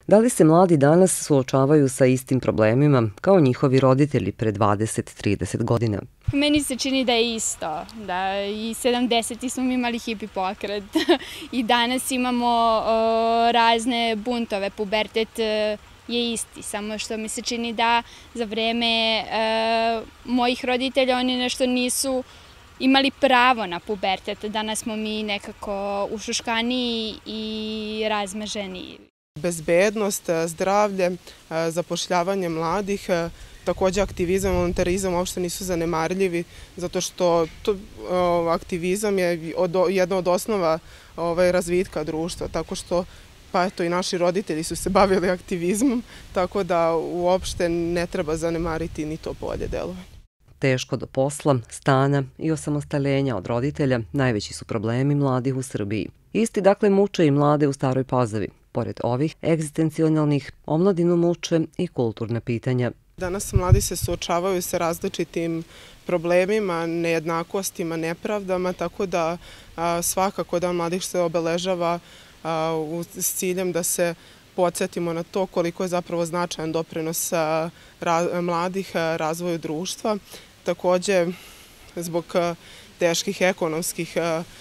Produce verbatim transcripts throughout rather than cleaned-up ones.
Da li se mladi danas suočavaju sa istim problemima kao njihovi roditelji pre dvadeset do trideset godina? Meni se čini da je isto, da i sedamdesetih smo imali hipi pokret i danas imamo razne buntove, pubertet je isti, samo što mi se čini da za vreme mojih roditelja oni nešto nisu imali pravo na pubertet, danas smo mi nekako ušuškaniji i razmaženiji. Bezbednost, zdravlje, zapošljavanje mladih, takođe aktivizam, volontarizam uopšte nisu zanemarljivi, zato što aktivizam je jedna od osnova razvitka društva, tako što pa eto i naši roditelji su se bavili aktivizmom, tako da uopšte ne treba zanemariti ni to polje delovanja. Teško do posla, stana i osamostaljenja od roditelja najveći su problemi mladih u Srbiji. Isti dakle muče i mlade u Staroj Pazovi. Pored ovih egzistencionalnih, omladinu muče i kulturna pitanja. Danas mladi se suočavaju sa različitim problemima, nejednakostima, nepravdama, tako da svakako Dan mladih se obeležava s ciljem da se podsjetimo na to koliko je zapravo značajan doprinos mladih razvoju društva. Takođe, zbog teških ekonomskih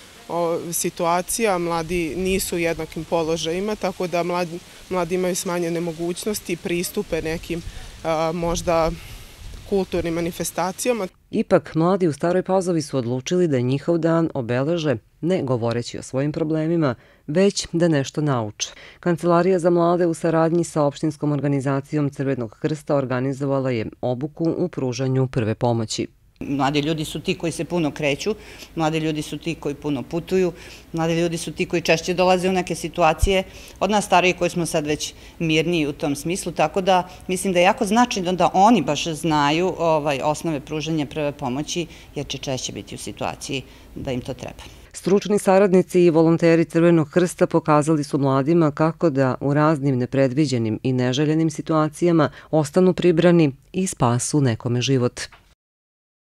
situacija, mladi nisu u jednakim položajima, tako da mladi imaju smanjene mogućnosti i pristupe nekim možda kulturnim manifestacijama. Ipak, mladi u Staroj Pazovi su odlučili da njihov dan obeleže ne govoreći o svojim problemima, već da nešto nauče. Kancelarija za mlade u saradnji sa opštinskom organizacijom Crvenog krsta organizovala je obuku u pružanju prve pomoći. Mladi ljudi su ti koji se puno kreću, mladi ljudi su ti koji puno putuju, mladi ljudi su ti koji češće dolaze u neke situacije od nas stariji koji smo sad već mirniji u tom smislu, tako da mislim da je jako značajno da oni baš znaju osnove pružanja prve pomoći jer će češće biti u situaciji da im to treba. Stručni saradnici i volonteri Crvenog krsta pokazali su mladima kako da u raznim nepredviđenim i neželjenim situacijama ostanu pribrani i spasu nekome život.